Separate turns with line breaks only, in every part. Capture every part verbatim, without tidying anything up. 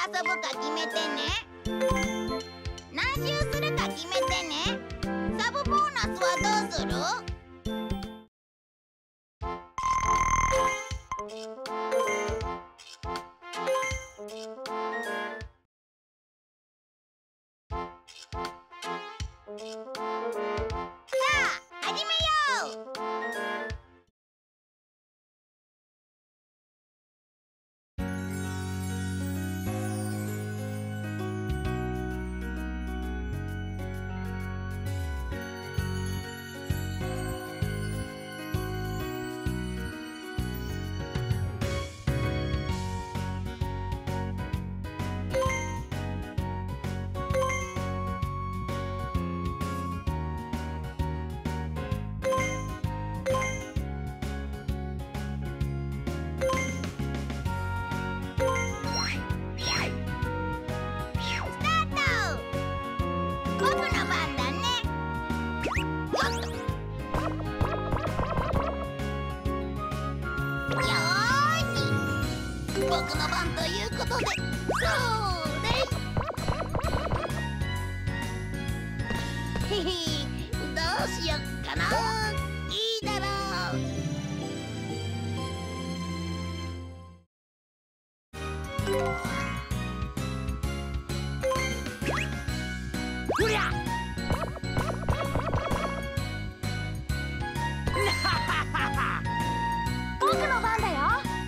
遊ぶか決めてね。何周するか決めてね。サブボーナスはどうする？さあ、始めよう！僕の番ということで、そうです。へへ、どうしよっかな。いいだろう。ふりゃ僕の番だよ。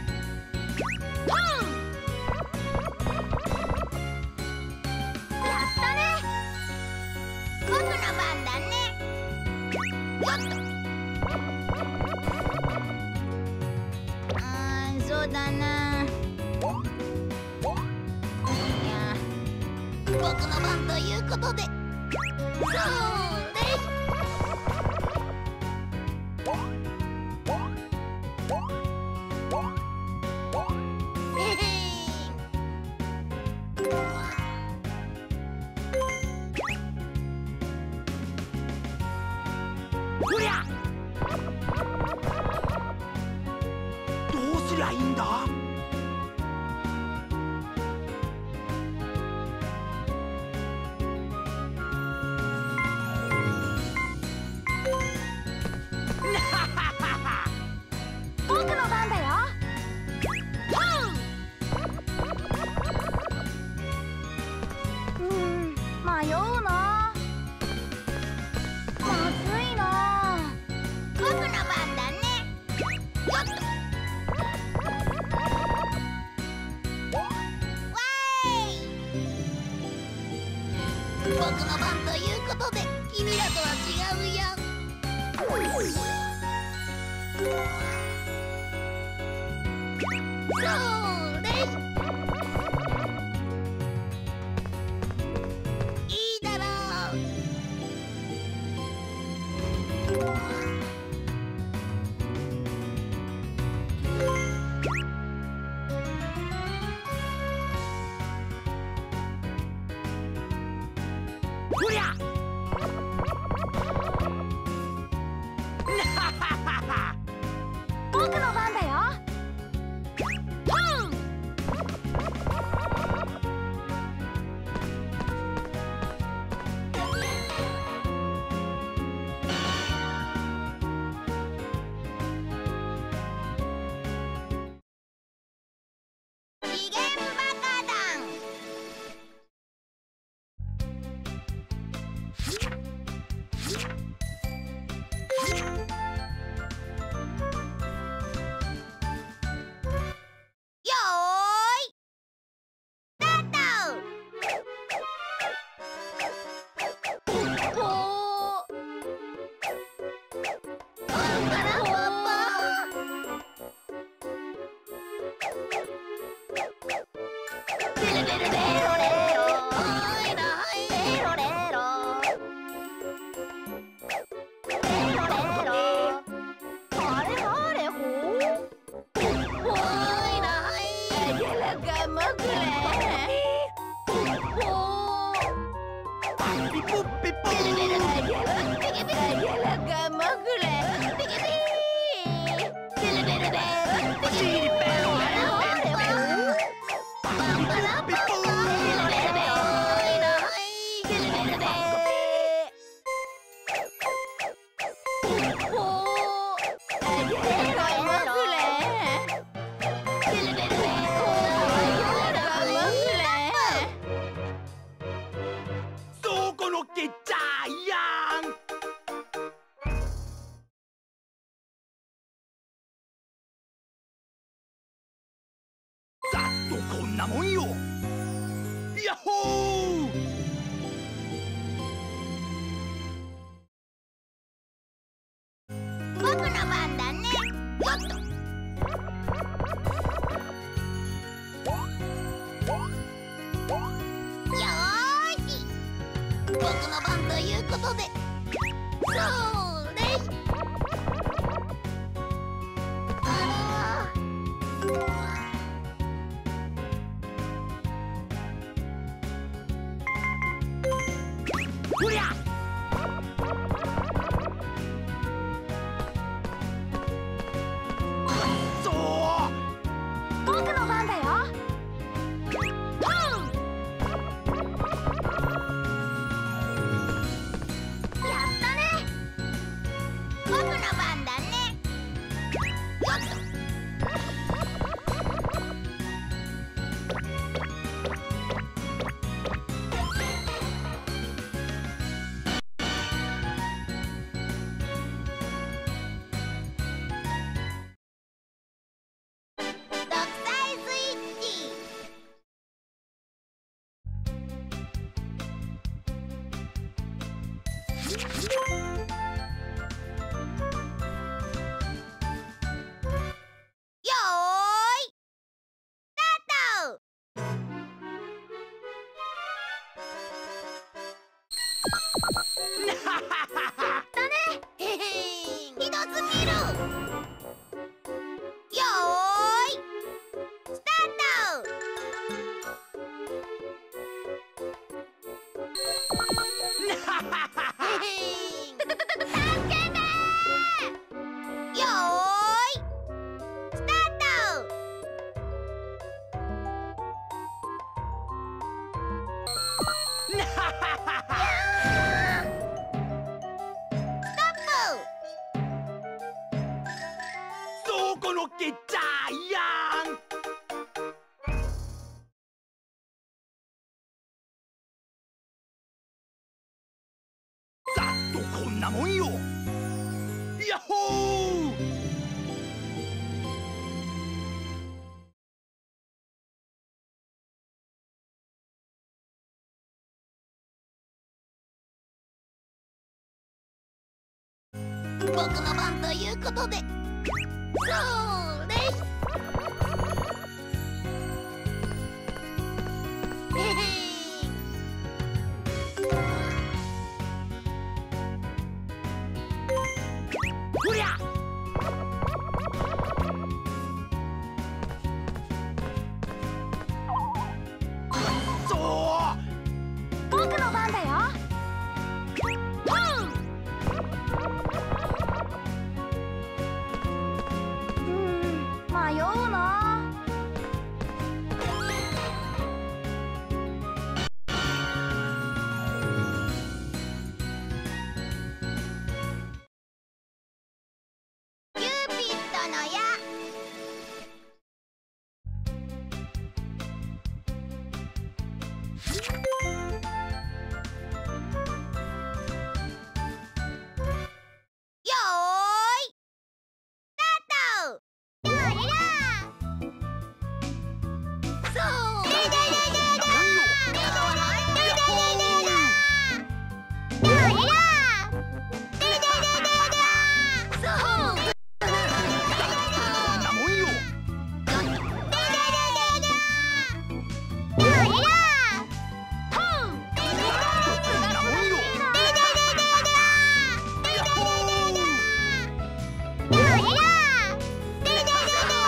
そうだな。いや、僕の番ということで、そうです。へへ。ほりゃ！どうすりゃいいんだ？僕の番だよ。うん、迷うな。まずいな。僕の番だね。よっと。僕の番ということで、君らとは違うよ。そうです。いいだろう。ほりゃ！僕の番だよ。次元バカ団。よーい、スタート。ほー。あらパパ。ベルベルベロレロ。はいらはいベロレロ。ベロレロ。あれあれほー。はいらはい。ゲラガマグレ。ほー。ピポピポ。ベルベルベル。ピケピケ。ゲラガマグレ。ピケピケ。ベルベルベル。ピケピケ。あれあれほー。パンパラパンパ。
なもんよ。ヤッホー。
僕の番だね。よっと。よーし。僕の番ということで。そうです。あら。
ほりゃ。
僕の番だよ。やったね。僕の番だね。よっと。独裁スイッチ。よーい、スタート。だね。へへん、ひどすぎる。よーい、スタート。へへん、助けて。よーい、スタート。
そこのけジャイアン。ざっとこんなもんよ。ヤッホー。
僕の番ということで。そうです。へへん。
ほりゃ。そう。
僕の番だよ。うん、迷うな。キューピッドの矢。よーい、スタート。やれや。そう。ででででで。でどわない。ででででで。やれや。ででででで。そう。
こんなもんよ。
ででででで。やれや。ほん。ででででで。
こんなもんよ。
ででででで。
ヤッホー。
やれや。ででででで。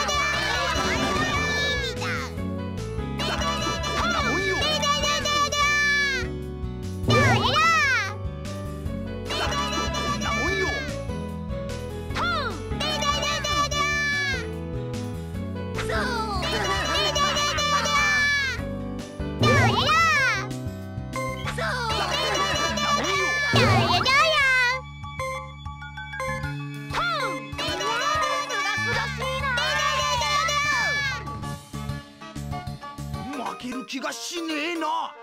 いいじゃん。
ざっとこんなもんよ。
ででででで。やれや。
ざっとこんなもんよ。
ほん。ででででで。そう。ででででで。やれや。そう。
こんなもんよ。
やれやや。ほん。ででででで。すがすがしいな。
負ける気がしねえな。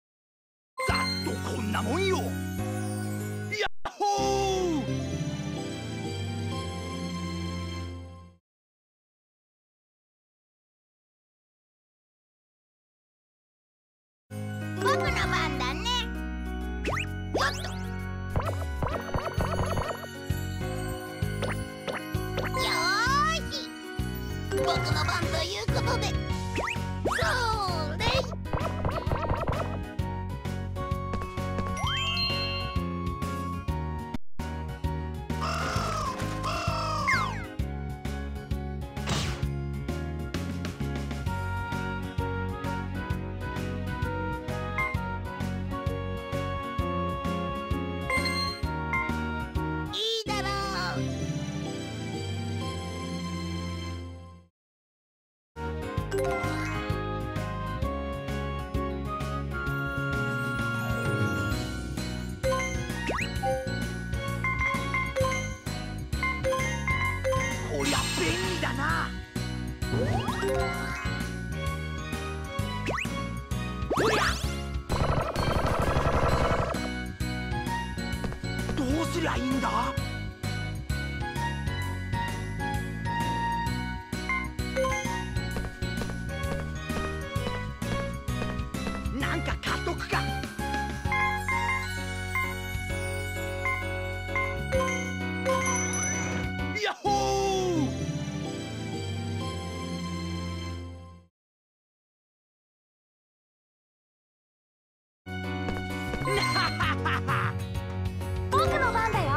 ざっとこんなもんよ。ヤッホー。
僕の番ということで、それ。
こりゃ便利だな。おりゃ、どうすりゃいいんだ。なんか買っとくか。ヤッホー。
僕の番だよ。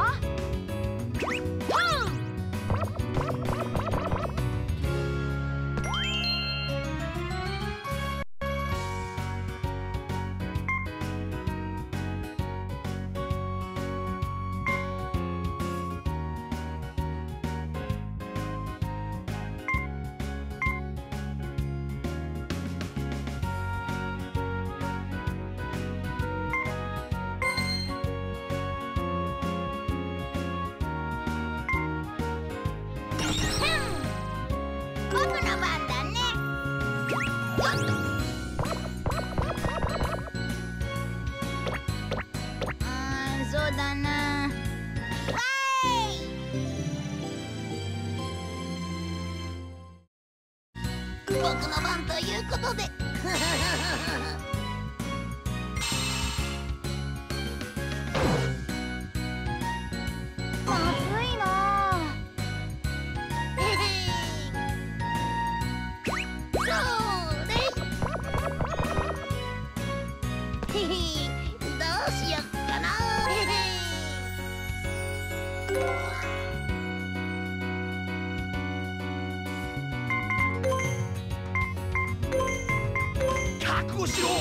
僕の番だね。よっと。あー、そうだな。わーい。僕の番ということで。まずいな。へへ。それ。へへ。どうしよっかな。へへ。
覚悟しろ。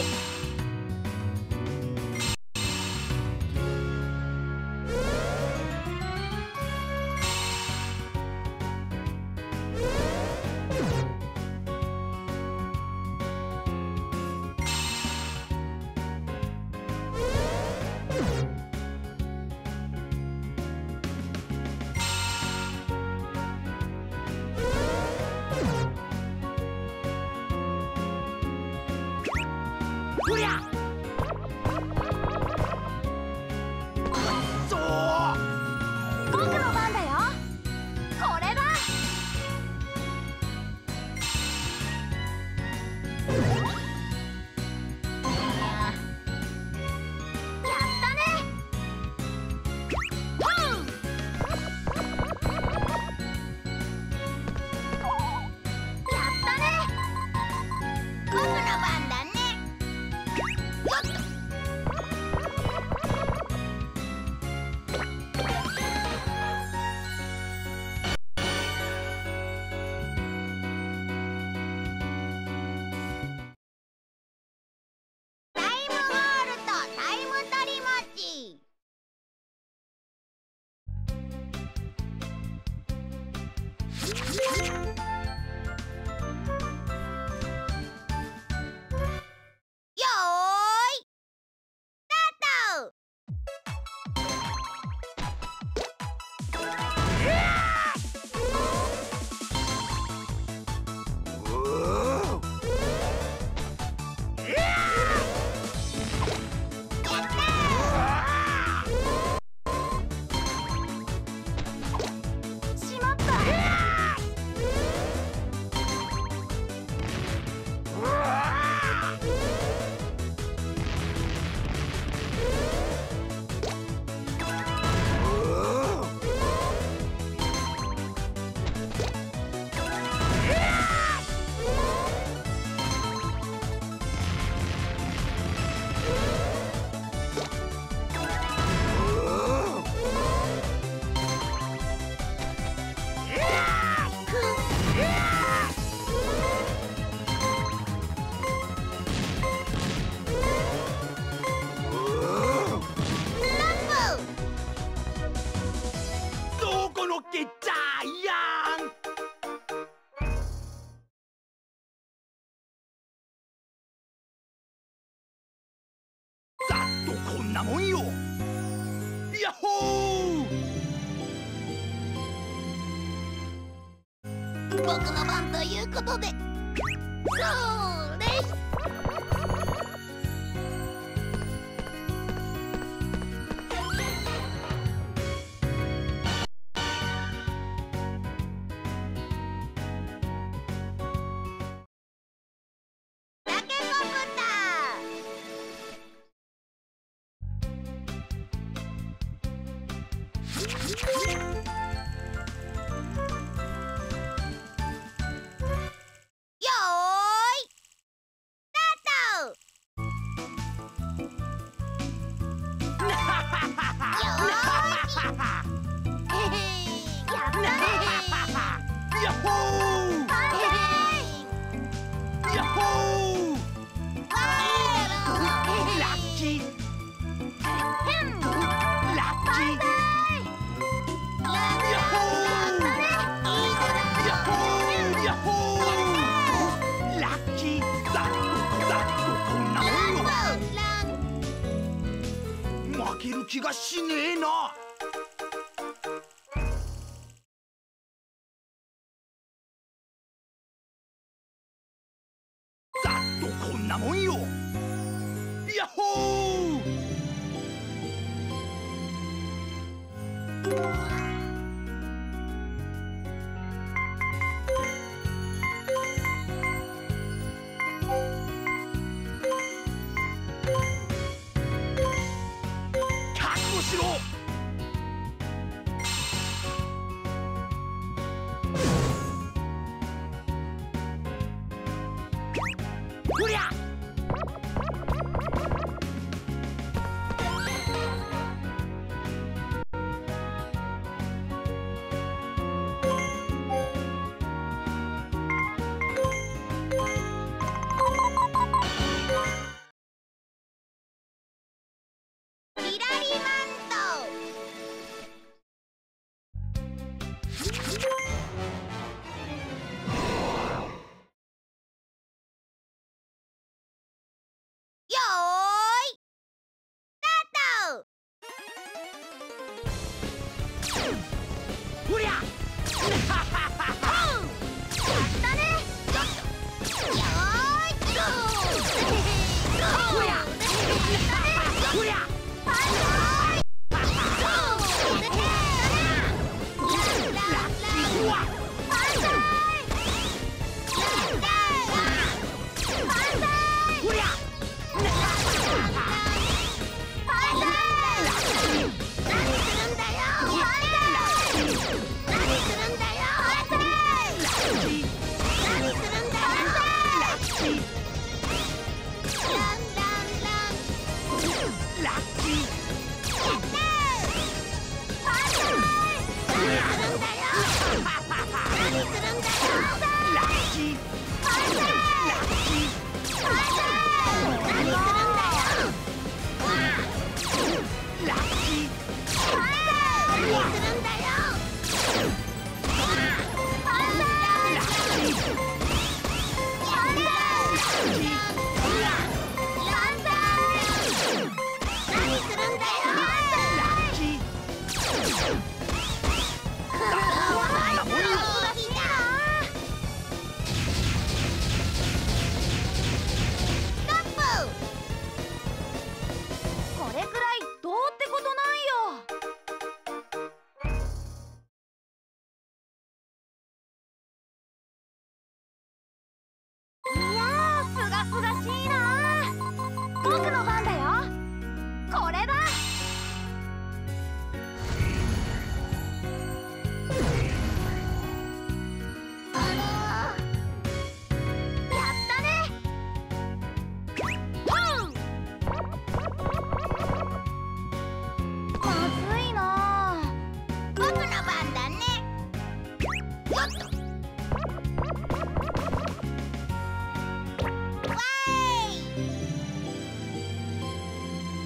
けジャイアン。ざっとこんなもんよ。ヤッホー。
僕の番ということで、そうです。
負ける気がしねえな。ざっとこんなもんよ。ヤッホー。ほりゃ。ほりゃ。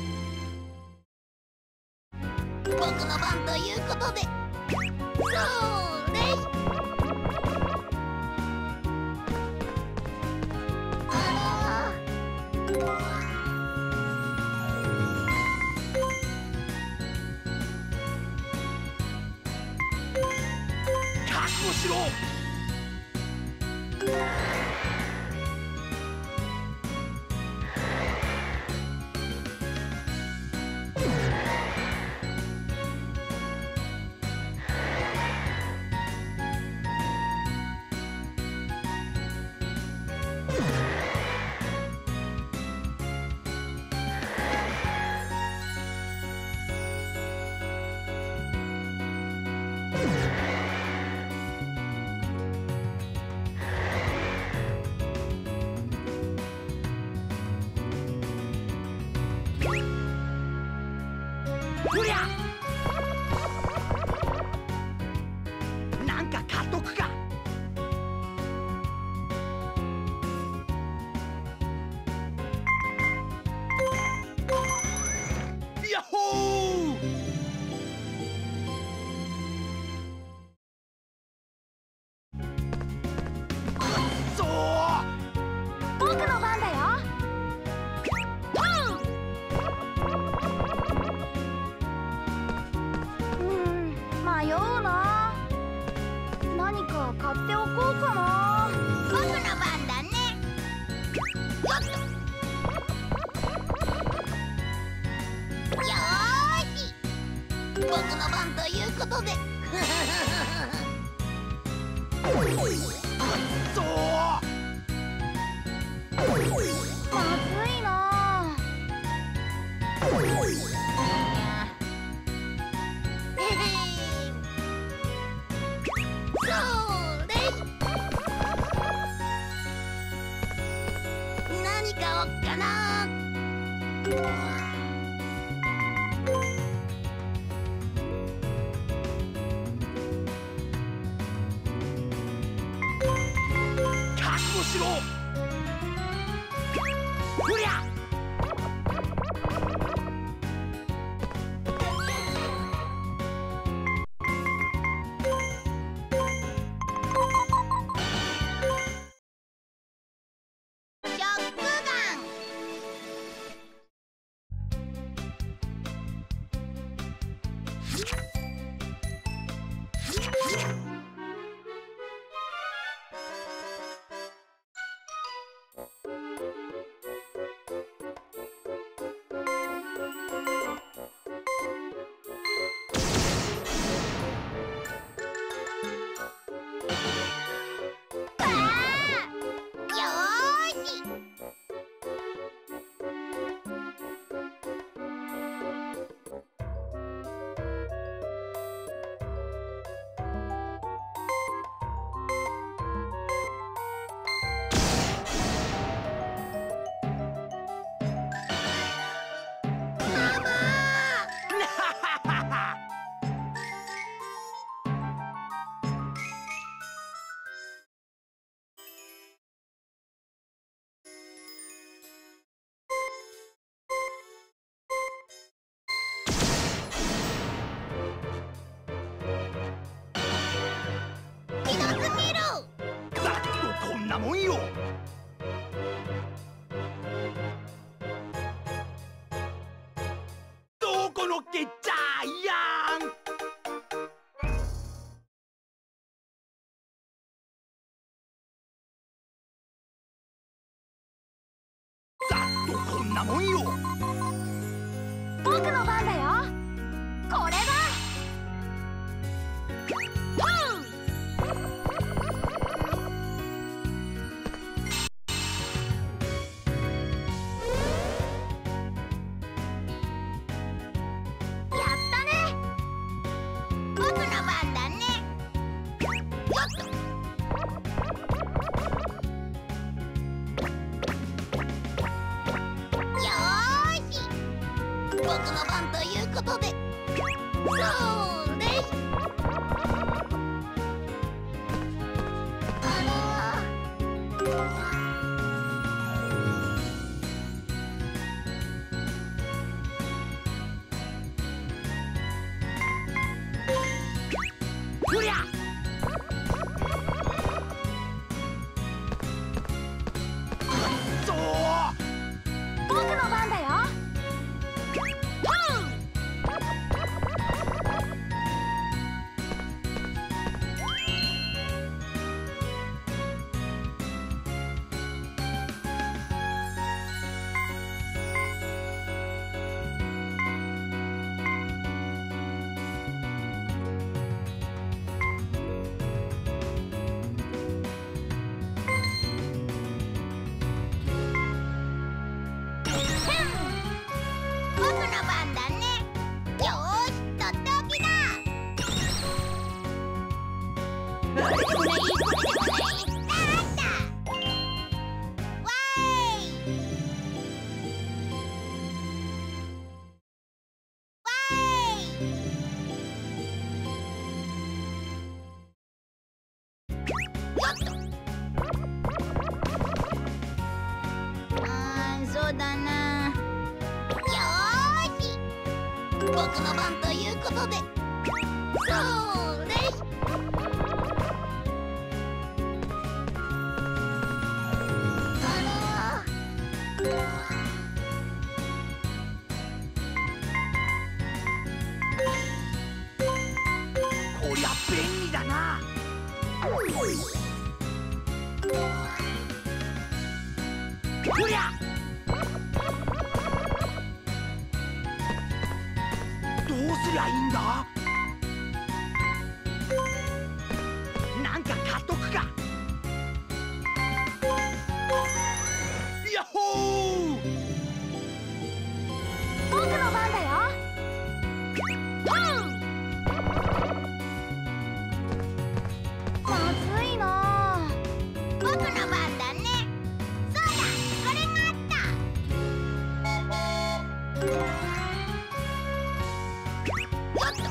僕の番ということで、そう覚悟しろ。ふりゃなんか買っとくか。ヤッホー。そう
僕の番だよ。迷うな。何か買っておこうかな。僕の番だね。よっと。よーし。僕の番ということで。
そう
まずいな。何買おっかな。
覚悟しろ。ふりゃなもんよ。どこのけジャイアン。ざっとこんなもんよ。
僕の番だよ。これだ。僕の番ということで。 そうだな。よーし、僕の番ということで、そうです。あら、
こりゃ便利だな。こりゃどうすりゃいいんだ。なんか買っとくか。ヤッホー。
僕の番だよ。まずいな。僕の番だね。そうだ、これがあった。よっと。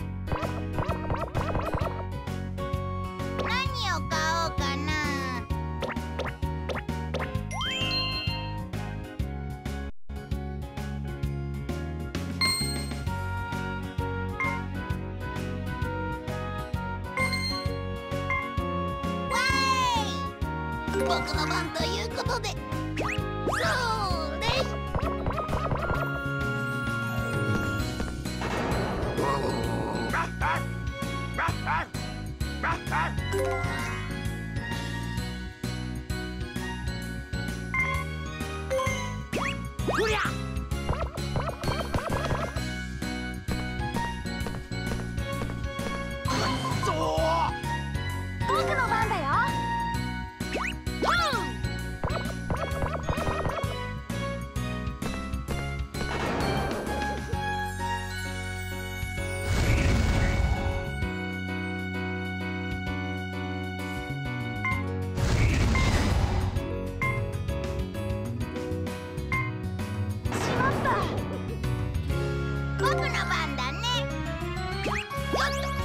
何を買おうかな。僕の番ということで、そうです。
こりゃそう
僕の番だよ。僕の番だね。よっと。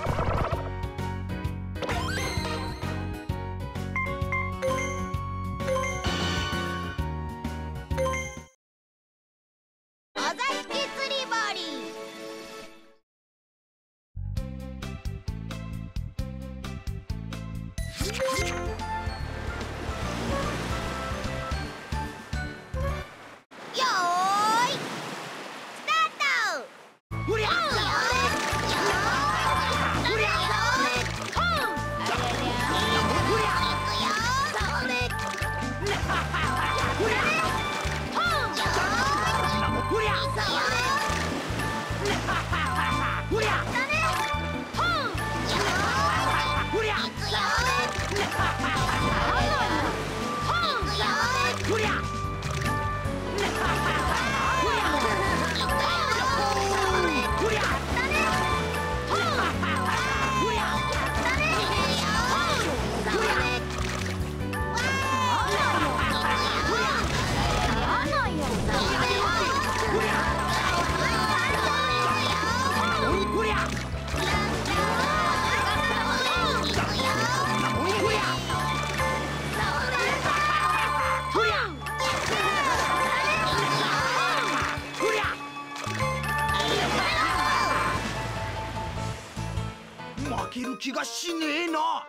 お座敷釣り堀。よーい、スタート。
こりゃ負ける気がしねえな。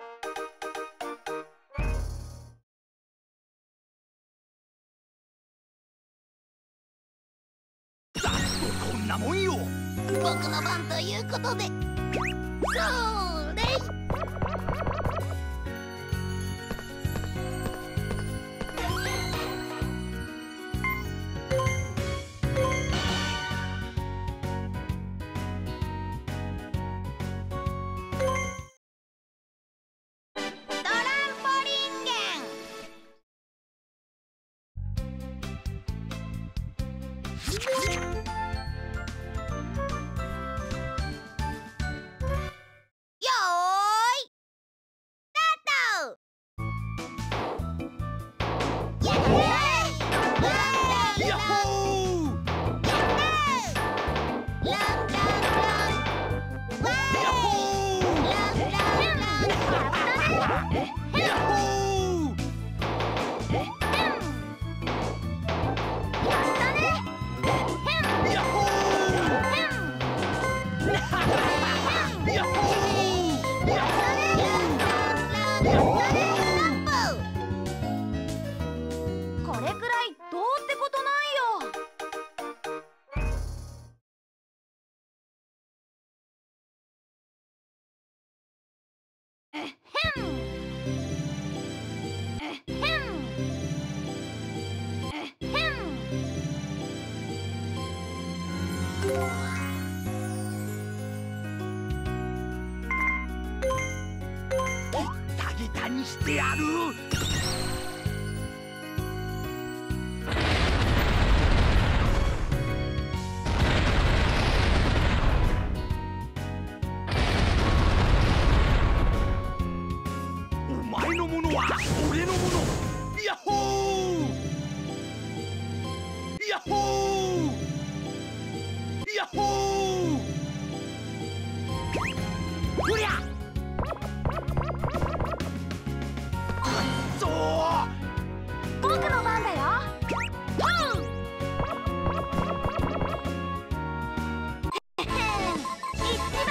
ざっとこんなもんよ。
僕の番ということで、そうです。トランポリンゲン。
やっほー。
やったね。
やっほー。やっほー。やっほー。
これくらいどうってことないよ。えっへん。えっへん。えっへん。
ギタギタにしてやる。お前のものは俺のもの。やっほー。やっほー。やっほー。ほりゃ。そう。
僕の番だよ。ポン。へへん。一番。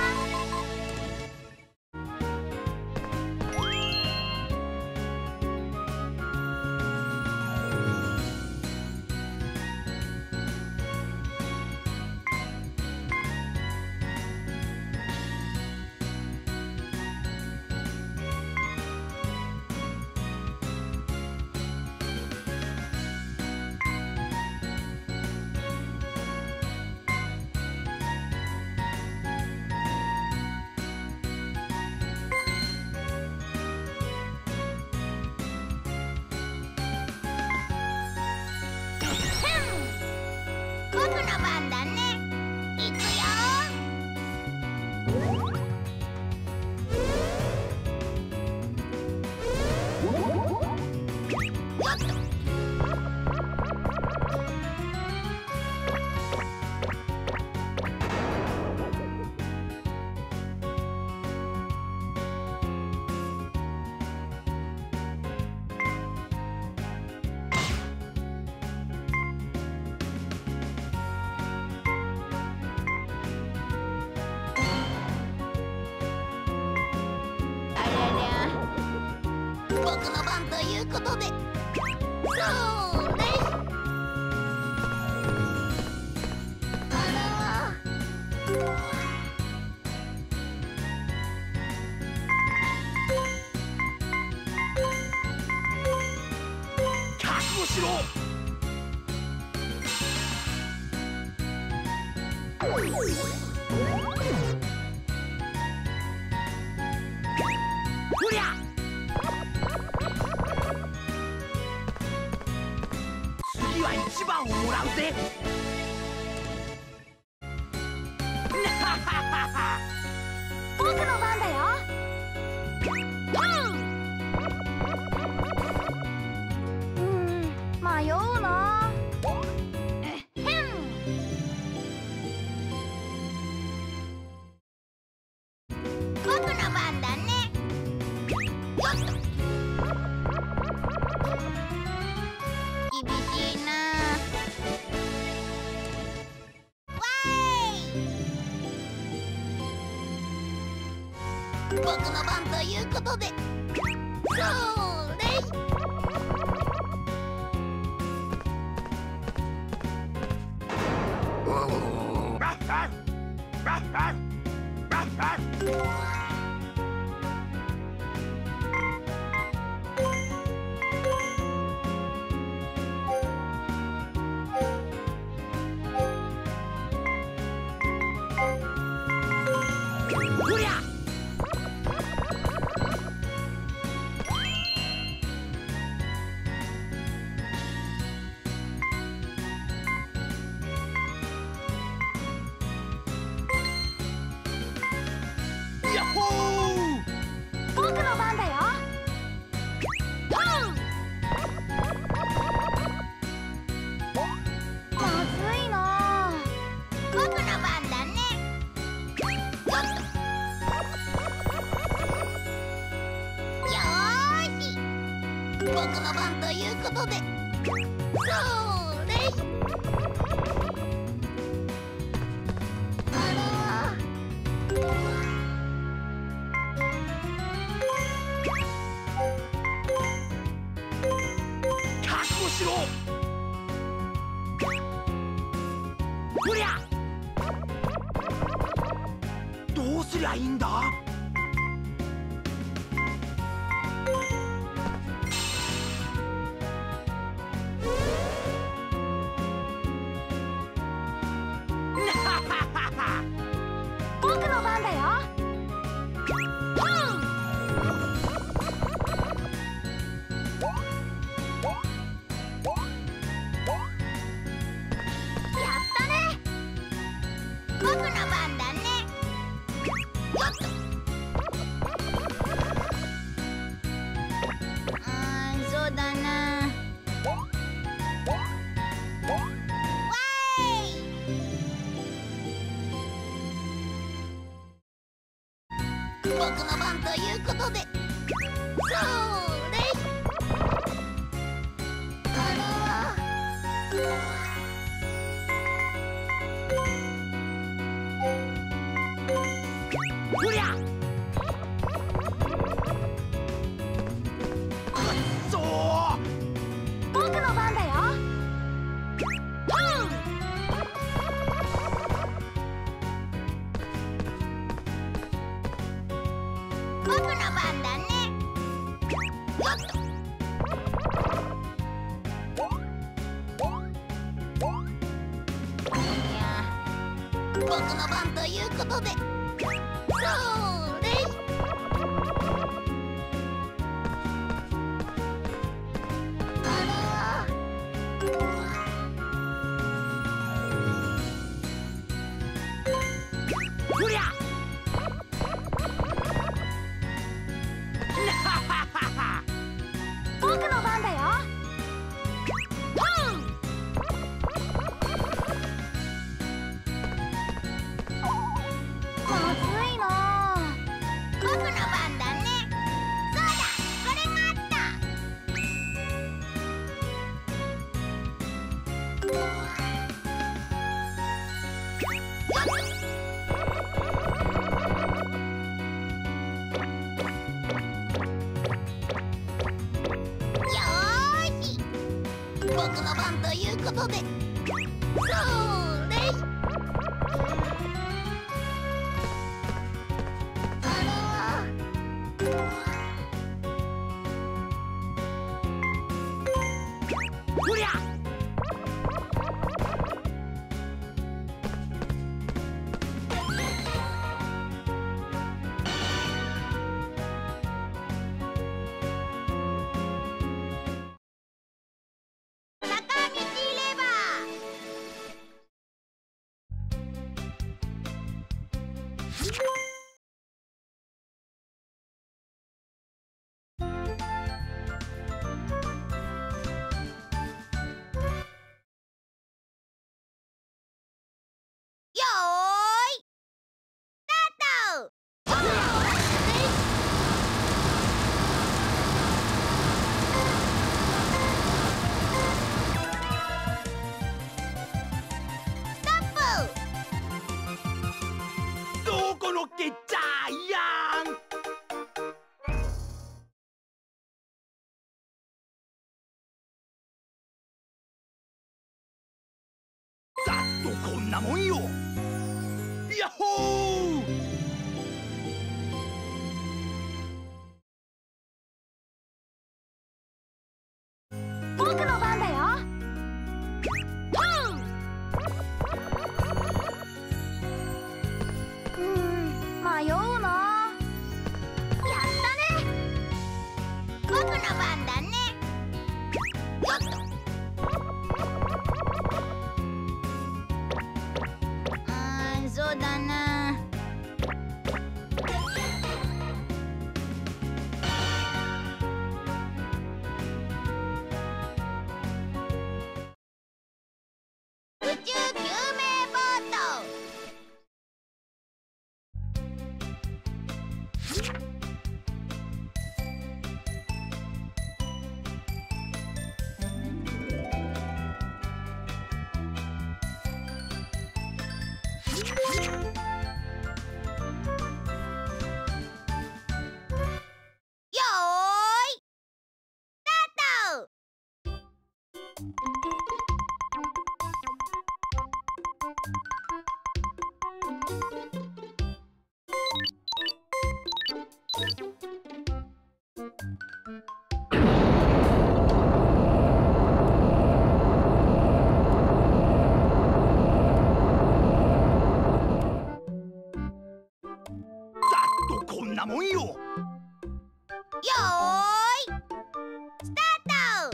僕の番だね。いくよ。よっと。ありゃりゃ。僕の番ということで。そうね。あら。
覚悟しろ。ほりゃ。次は一番をもらうぜ。
僕の番だよ。ポン。うん、迷うな。えっへん。僕の番だね。よっと。厳しいな。わーい。僕の番ということで。そうね。
ほりゃ。やっほ
僕の番ということで、それ。あら
覚悟しろ。ほりゃ、どうすりゃいいんだ。
僕の番だよ。やったね。僕の番だね。よっと。うーん、そうだな。わーい。僕の番ということで、それ。あら
ほりゃ、くっそー。
僕の番だよ。僕の番だね。よっと。いや、僕の番ということで、それ。あら
ほりゃ。
僕の番だよ。まずいな。僕の番だね。そうだ、これがあった。よーし、僕の番ということで、それ。あら
ほりゃ。
坂道レバー。よーい、スタート。ストップ。
どこのけっちゃいやん。ざっとこんなもんよ。やっほー。
僕の番だよ。うーん、迷うな。やったね。僕の番だね。よっと。うーん、そうだな。
こんなもんよ。
よーいスタート。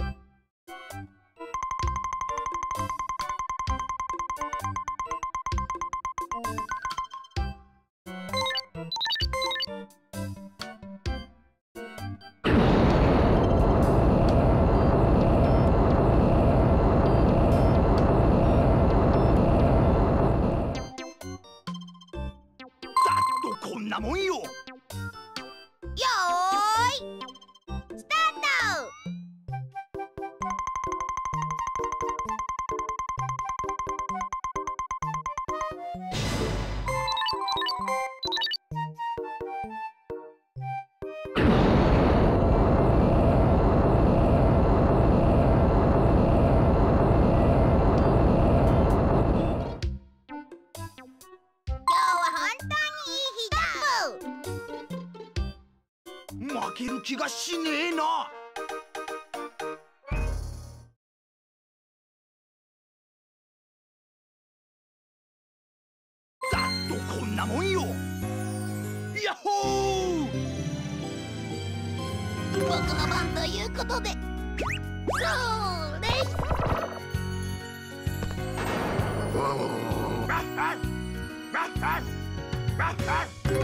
ざっとこんなもんよ。
よーいスタート。
負ける気がしねえな。ざっとこんなもんよ。ヤッホー。
僕の番ということで、それ。
ワッハッワッハッワッハッ。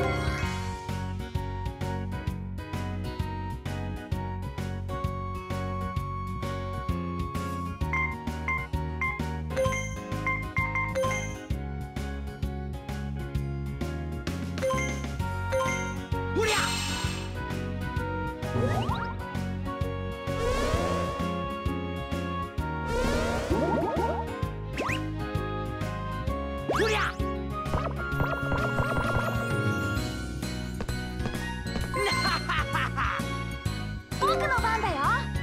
僕の番だよ。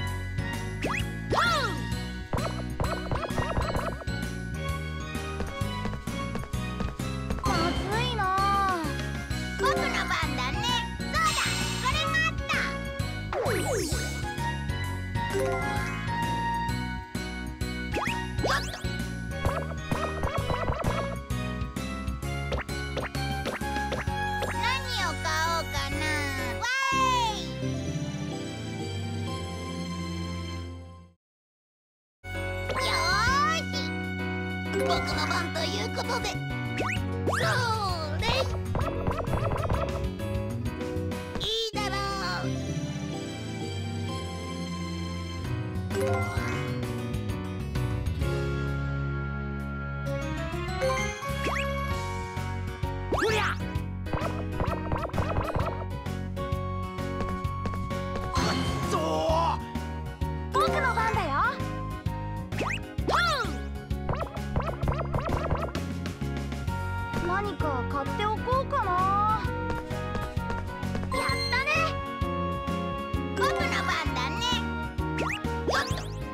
まずいな。僕の番だね。そうだ、これがあった。よっと。何を買おうかな。わーい。僕の番ということで、それ。いいだろう。ほりゃ。
あっぞー。
僕の番だよ。何か買っておこうかな。やったね。僕の番だね。よっと。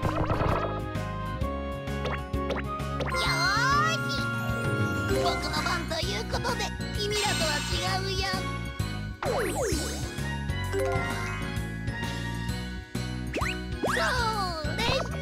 よーし。僕の番ということで、君らとは違うよ。それ。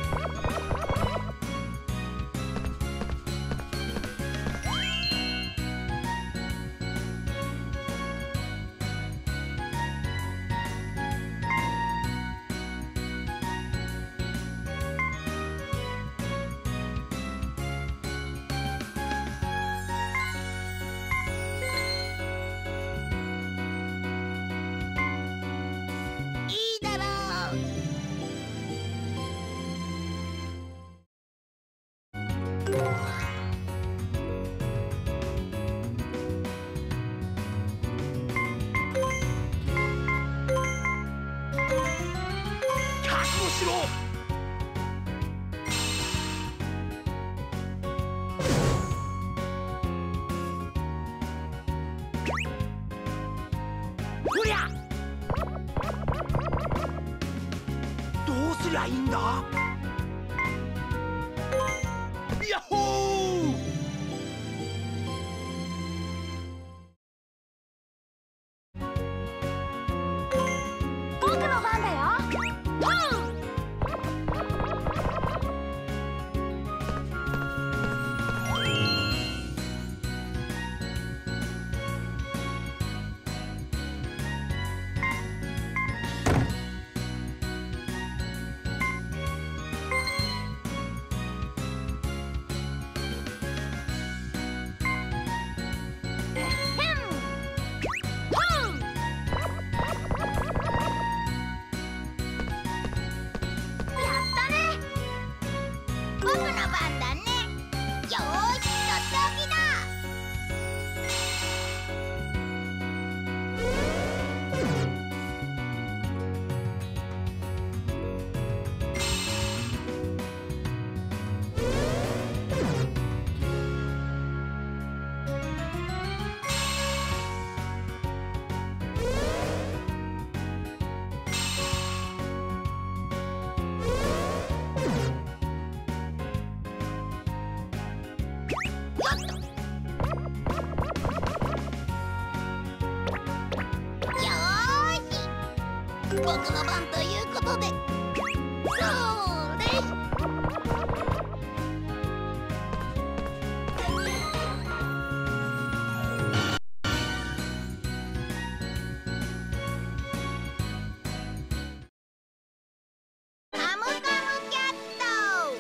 いいだろう。
覚悟しろ。ほりゃ。どうすりゃいいんだ。
の番だよ。僕の番ということで、それカムカムキャット。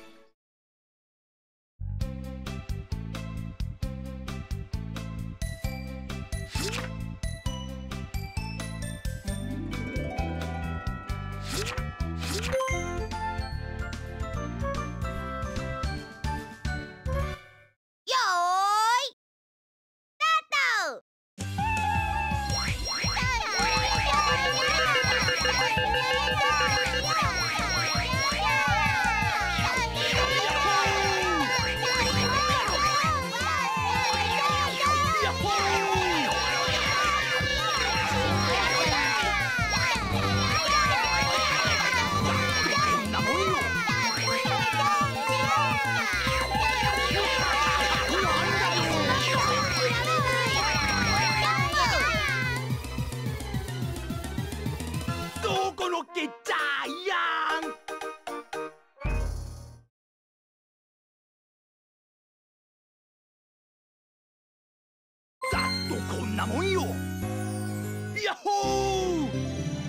こんなもんよ。ヤッホー。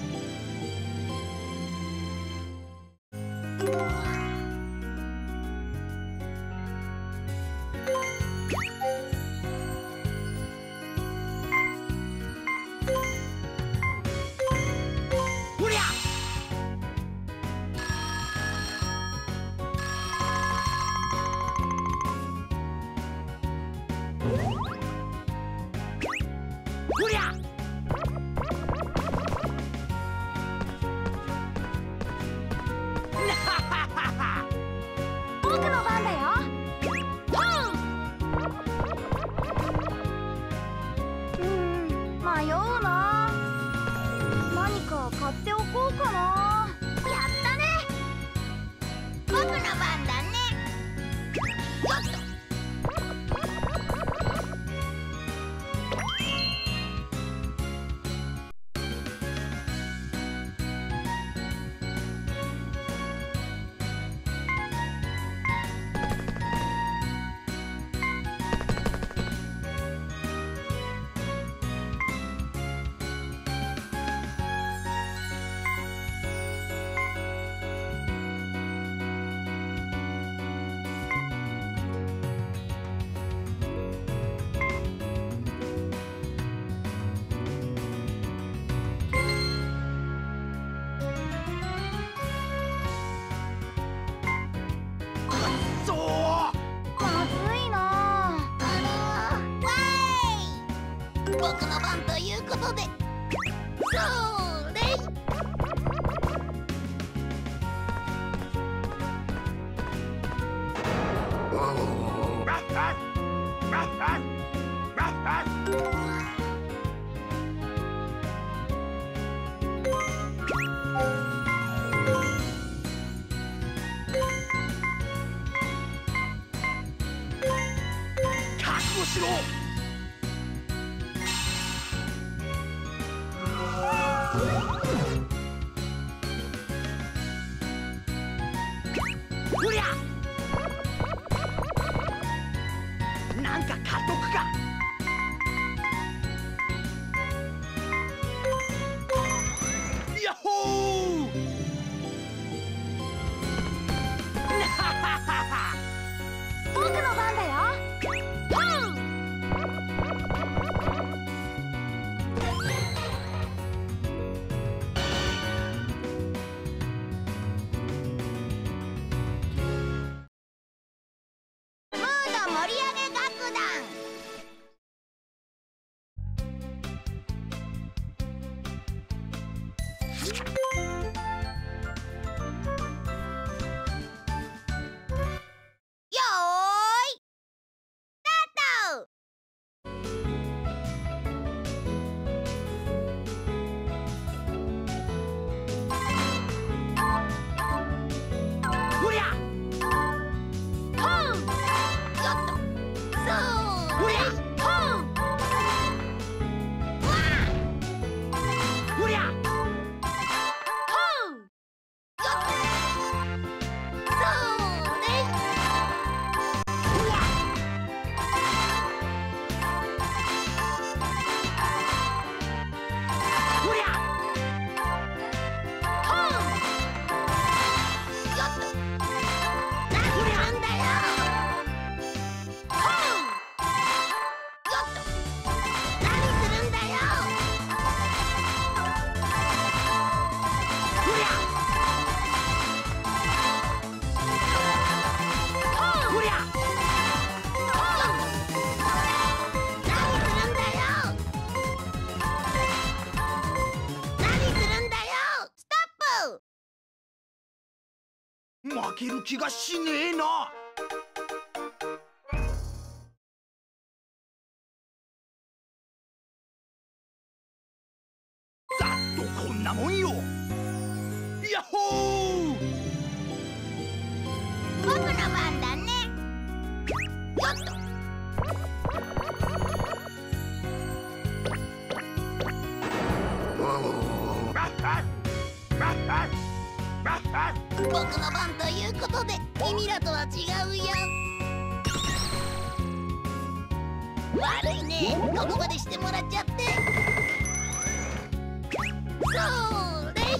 ほりゃ。ほりゃ。
僕の番だよ。うん、迷うな。何か買っておこうかな。やったね。僕の番だね。よっと。
負ける気がしねえな。ざっとこんなもんよ。ヤッホー。
僕の番だね。よっと。僕の番ということで君らとは違うよ。悪いね、ここまでしてもらっちゃって。それ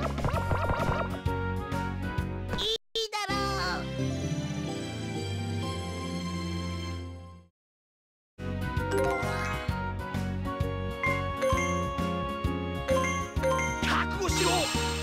いいだろう。
覚悟しろ。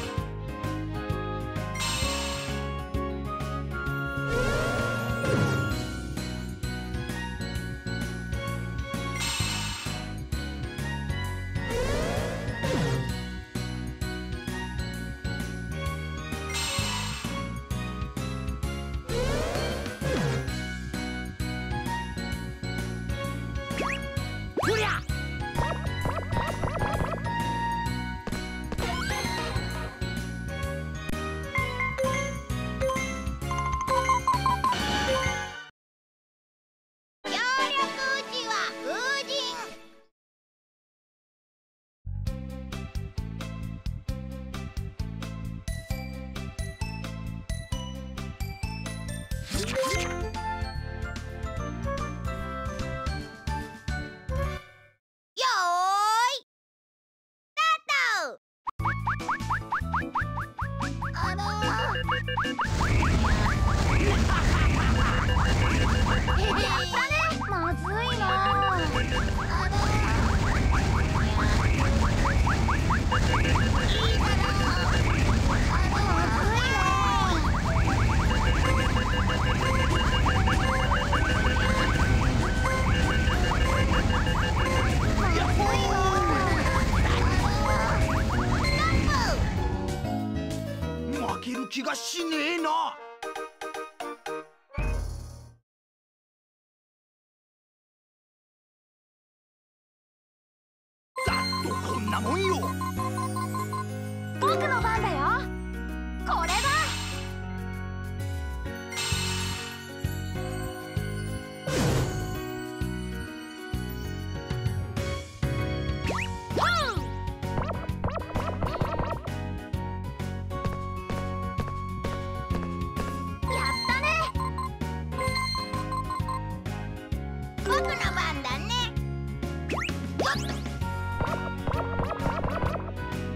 負ける気がしねえな。ざっとこんなもんよ。
僕の番だよ。これだ。僕の番だね。よっと。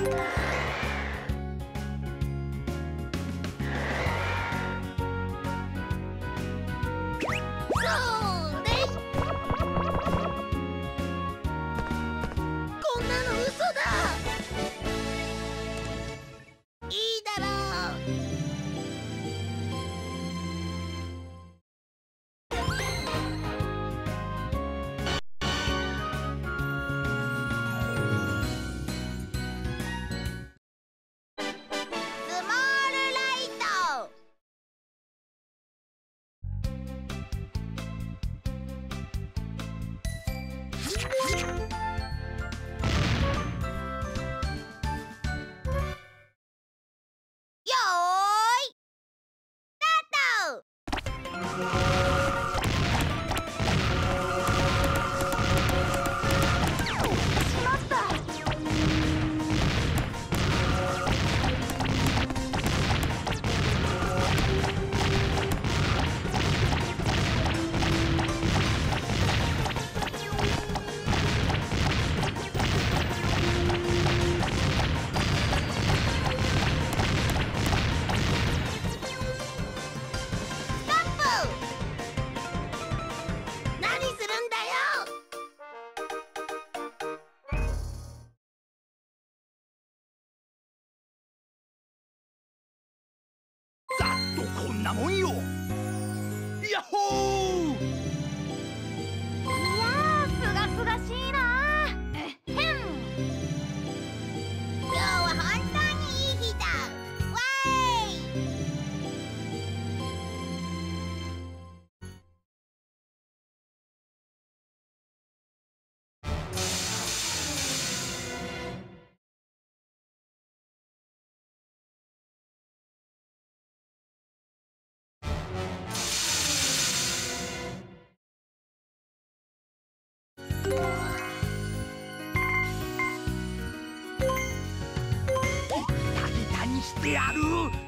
こんなもんよ。ヤッホー。
いやー、すがすがしいな。えっへん。今日は本当にいい日だ。わーい。
タタにしてやる。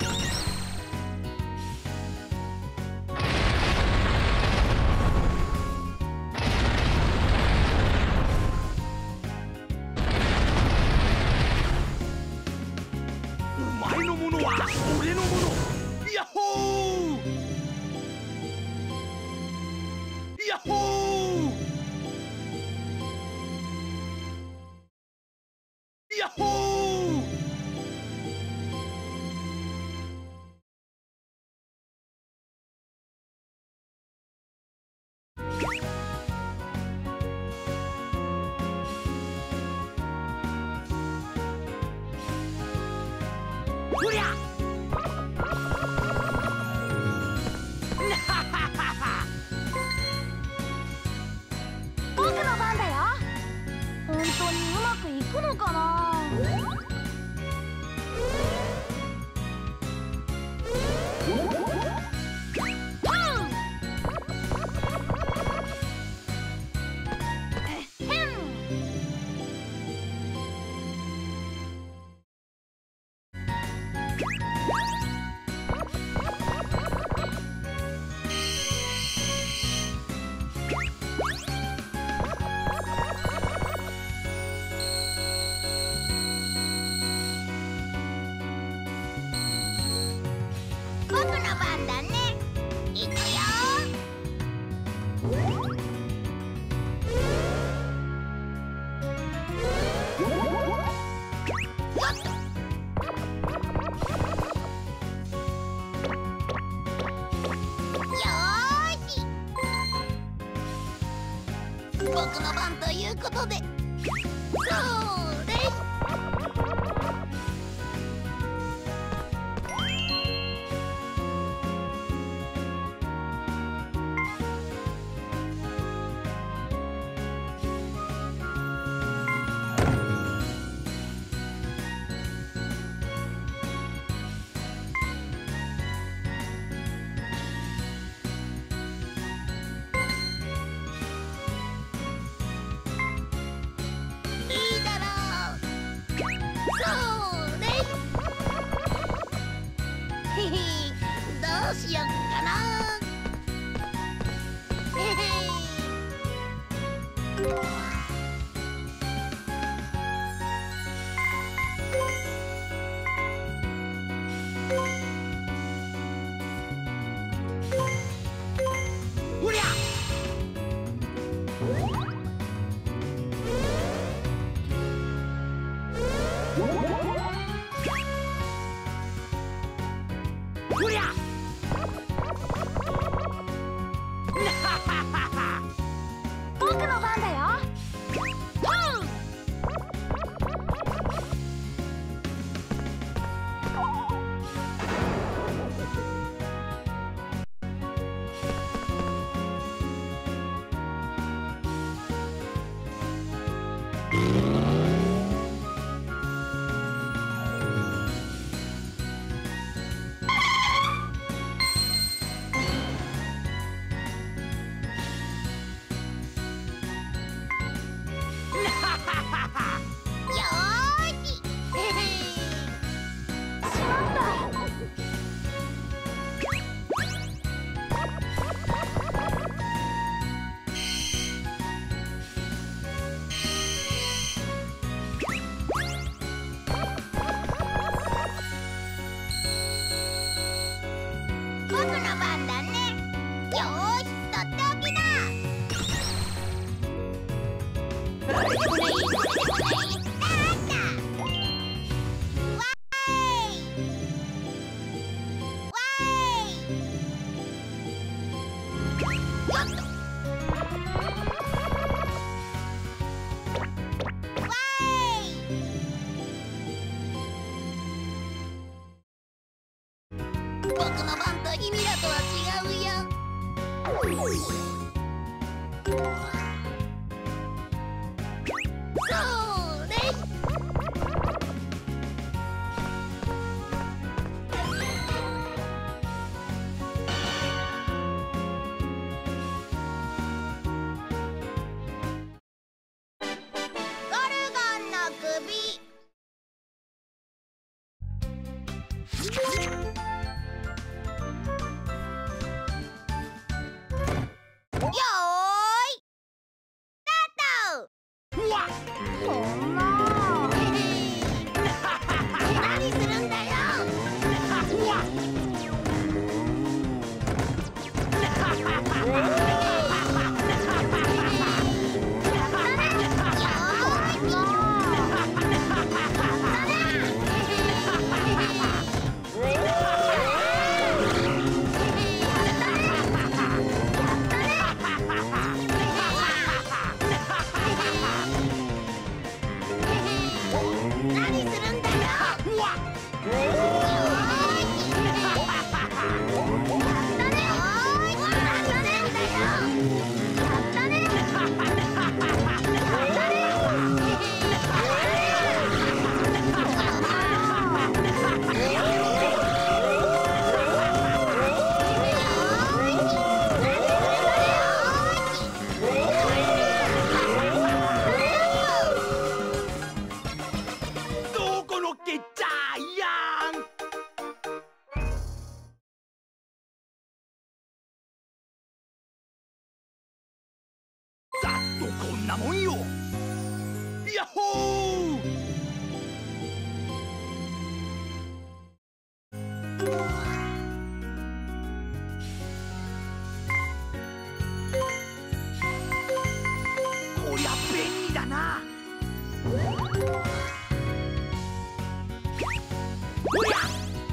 お前のものは俺のもの。ヤッホー。ヤッホー。ヤッホー。ほりゃ。
僕の番だよ。本当にうまくいくのかな。僕の番だね。いくよ。よっと。よーし。僕の番ということで。そうです。どうしよっかな。へへ。
こんなもんよ。ヤッホー。こりゃ便利だな。おや。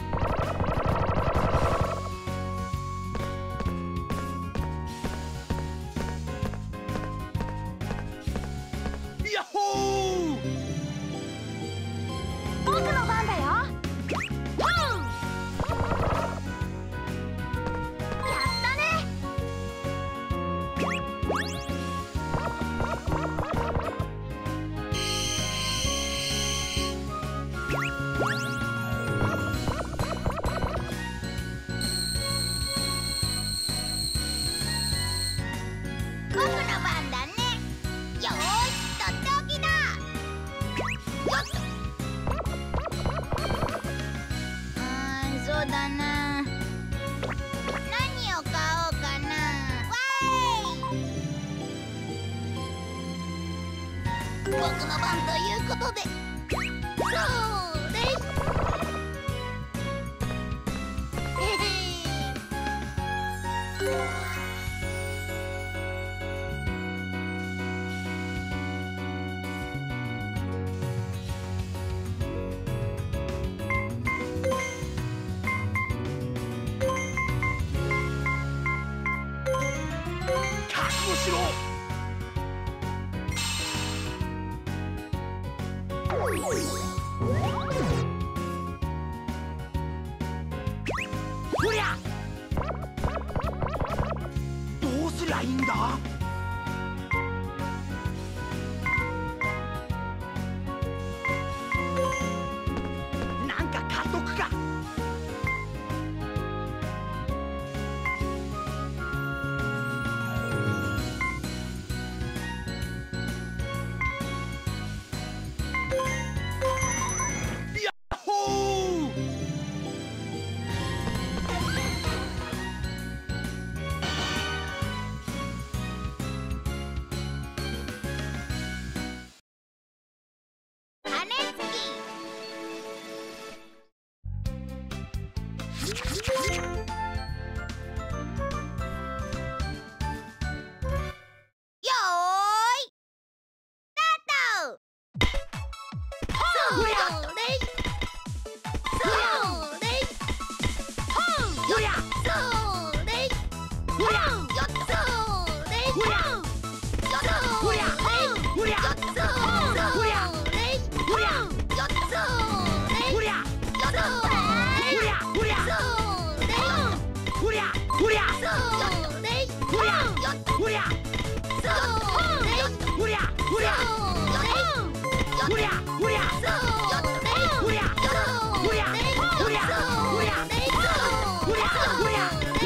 ヤッホー。
僕の番だよ。やったね。僕の番だね。よーし、とっておきだ。よっと。うーん、そうだな。何を買おうかな。わーい。僕の番ということで。そうです。へへー。
覚悟しろ。ほりゃ。どうすりゃいいんだ。なんか買っとくか。ヤッホー。 ほりゃほりゃほりゃほりゃほりゃほりゃほりゃほりゃほりゃほりゃ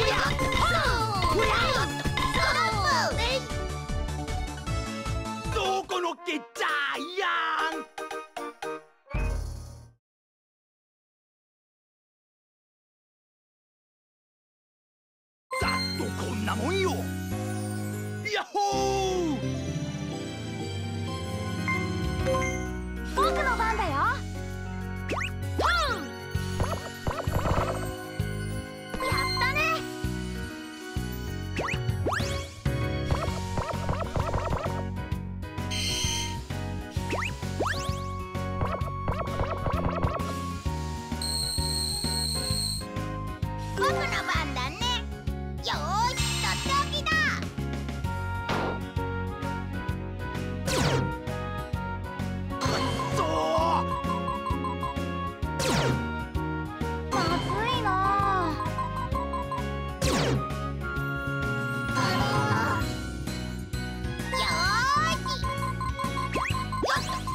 どこのけジャイアンざっとこんなもんよ。ヤッホー。
僕の番だよ。ポン。やったね。僕の番だね。よーし、とっておきだ。まずいな。よーし。よっと。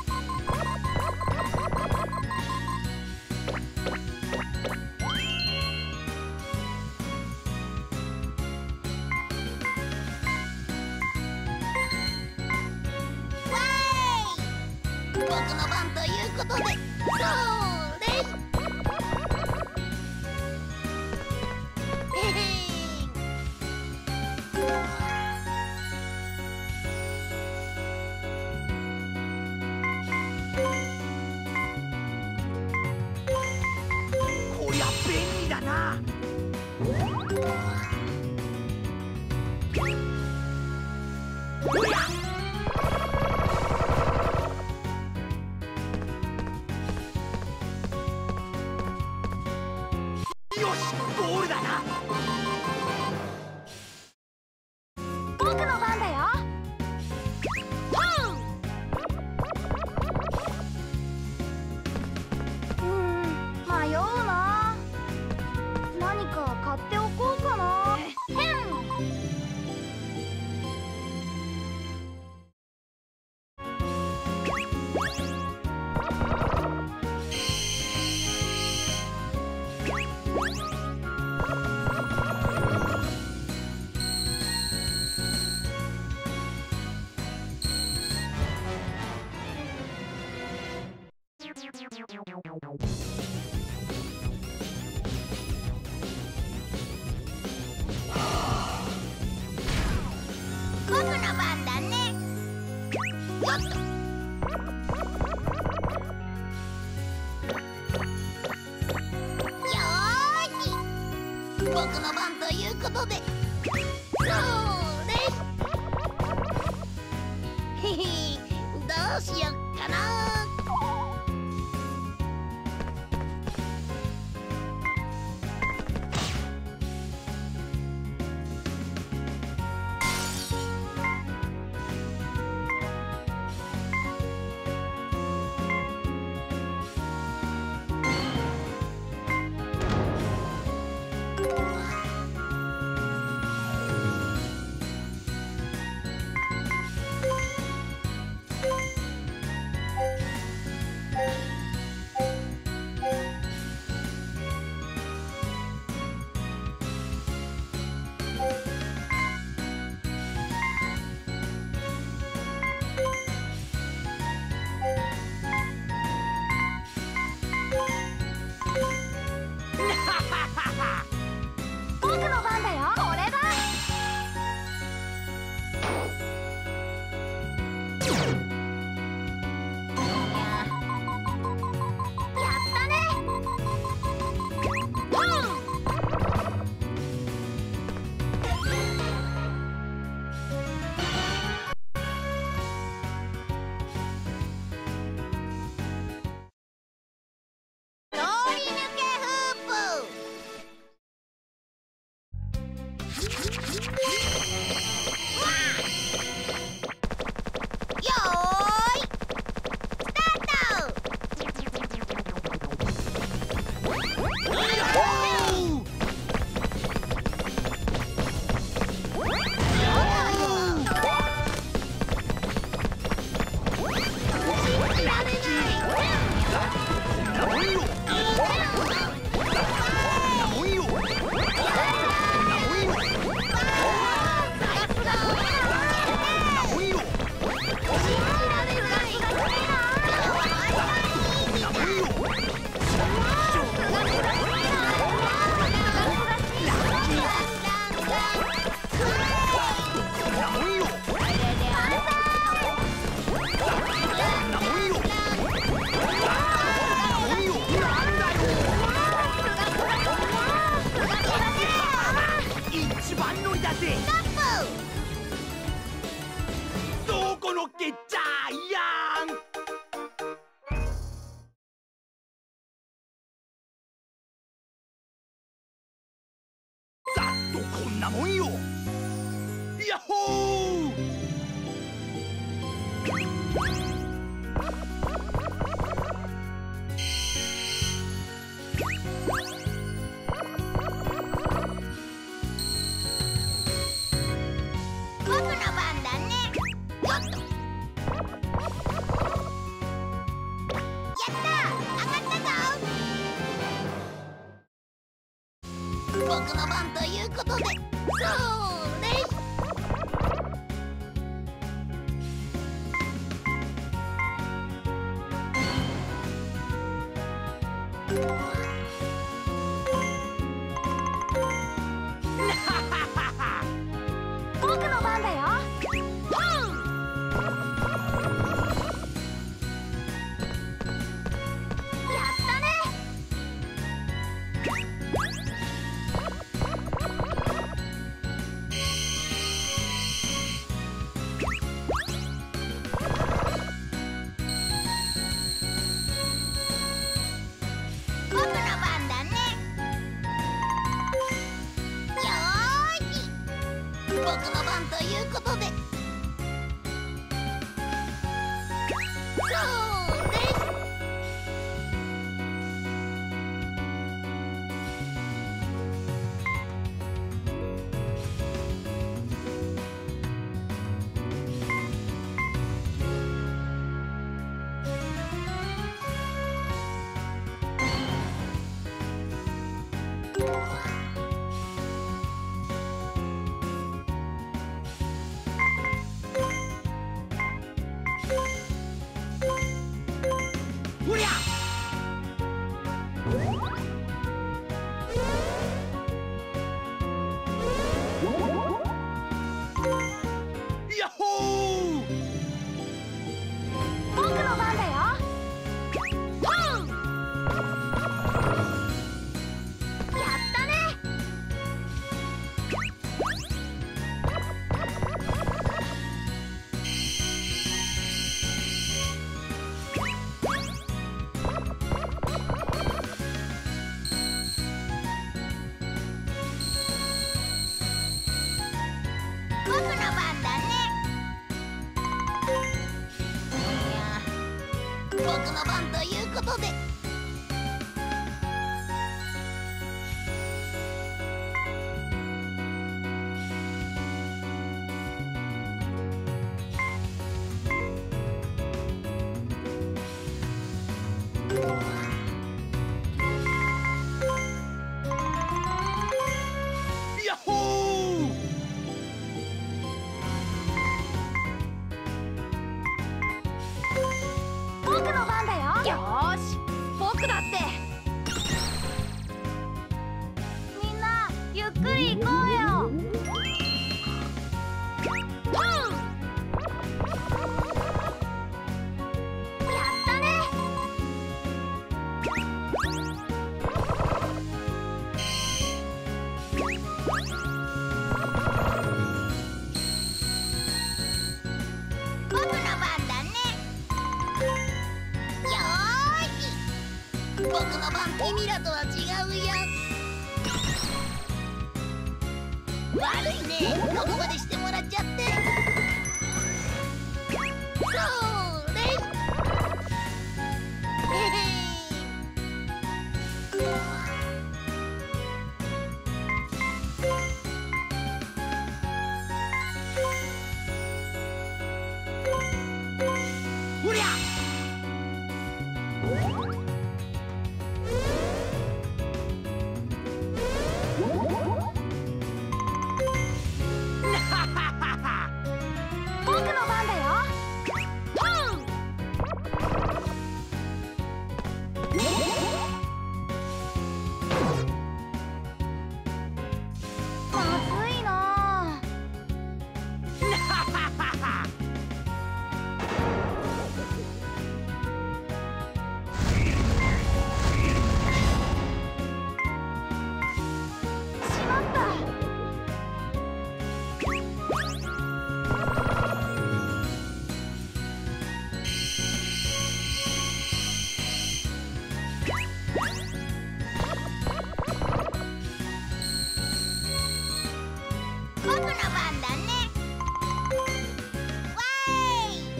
僕の番ということで、それへへ
こりゃ便利だな。ほりゃよし、ゴールだな。
僕の番だよ。ポン。うーん、迷うな。何か買っておこうかな。へん。僕の番だね。よっと。よーし。僕の番ということで、それへへ、どうしよっかな。
万乗りだぜ。
ストップ。
どこのけジャイアン。ざっとこんなもんよ。ヤッホー。
僕の番だね。よっと。やったー、上がったぞ。僕の番ということで、そーれ。僕の番だよ。やったね。僕の番だね。よーし。僕の番ということで、そうです。
ほりゃ。ヤッホー。
僕の番だよ。やったね。僕の番だね。いや、僕の番ということで、
ヤッホー。
僕の番だよ。よーし、僕だって。みんなゆっくり行こうよ。やったね。僕の番だね。よーし。僕の番、君らとは違うよ。悪いね、ここまでしてもらっちゃって。そーれ。へへ
ほりゃ。
僕の番だね。わーい。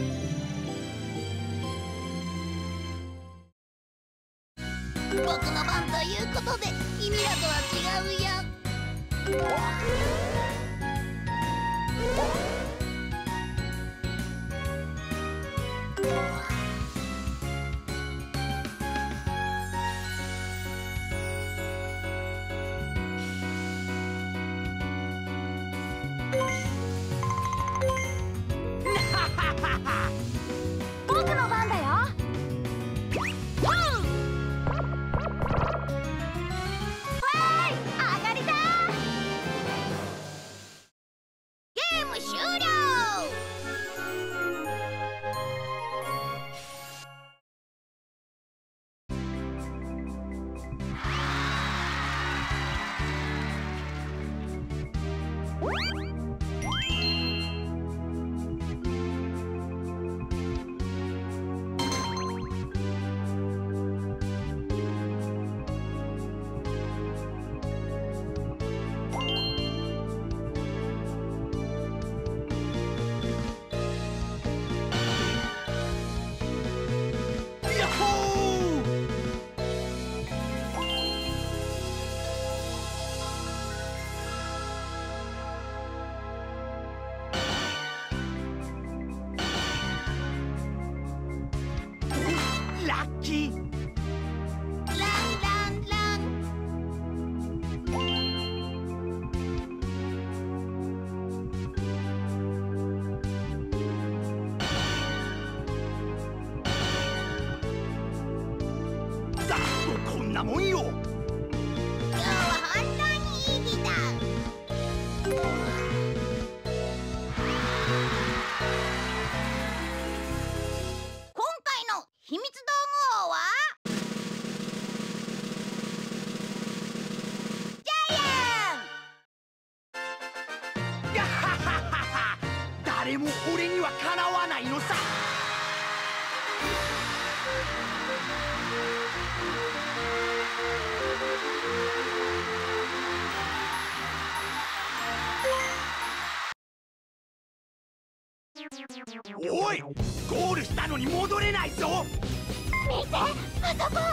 僕の番ということで君らとは違うよ。
僕の番だよ。わーい、上がりだ。ゲーム終了。
ラッキー。
ランランラン。
ざっとこんなもんよ。
今日は本当にいい日だ。今回の秘密道具王はジャイアン。
やっはっはっは。誰も俺にはかなわないのさ。おい、ゴールしたのに戻れないぞ。
見て、あそこ。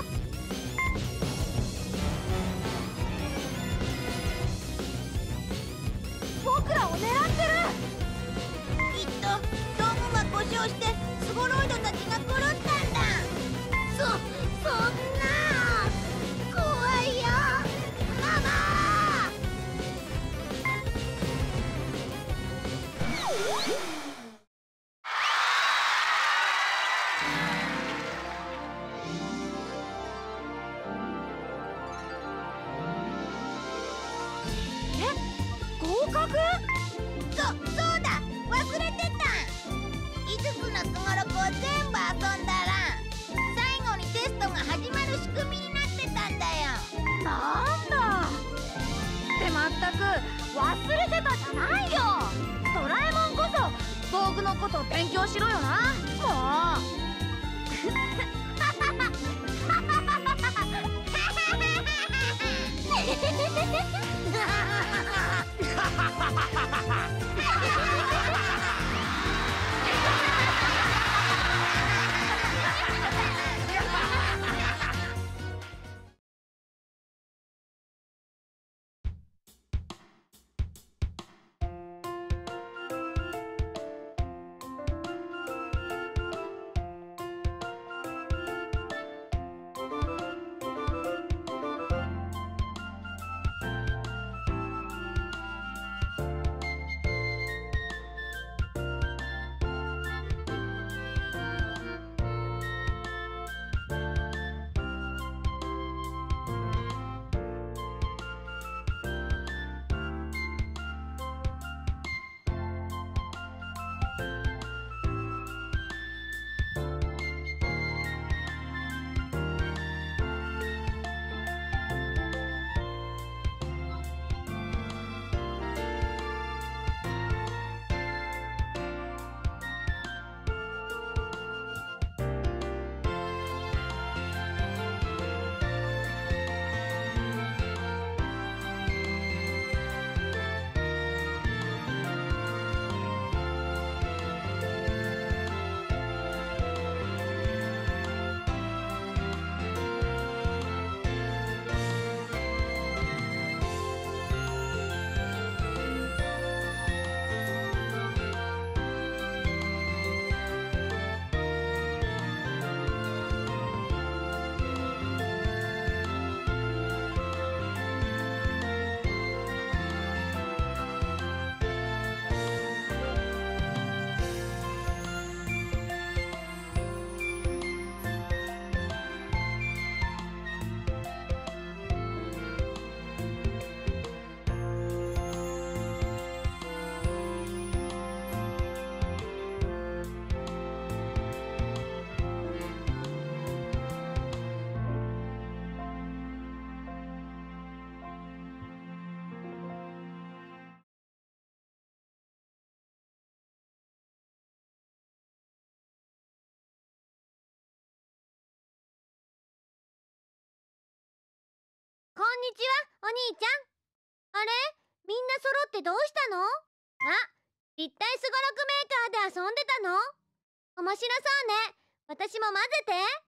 僕らを狙ってる。きっと道具が故障してスゴロイドたちが狂ったんだ。そ、そんな怖いよ、ママ。合格？そ、そうだ、忘れてた。いつつのすごろくを全部遊んだら最後にテストが始まる仕組みになってたんだよ。なんだってまったく忘れてたじゃないよ。ドラえもんこそ道具のこと勉強しろよな。もうにちは、お兄ちゃん。あれ、みんな揃ってどうしたの？あ、立体すごろくメーカーで遊んでたの？面白そうね。私も混ぜて。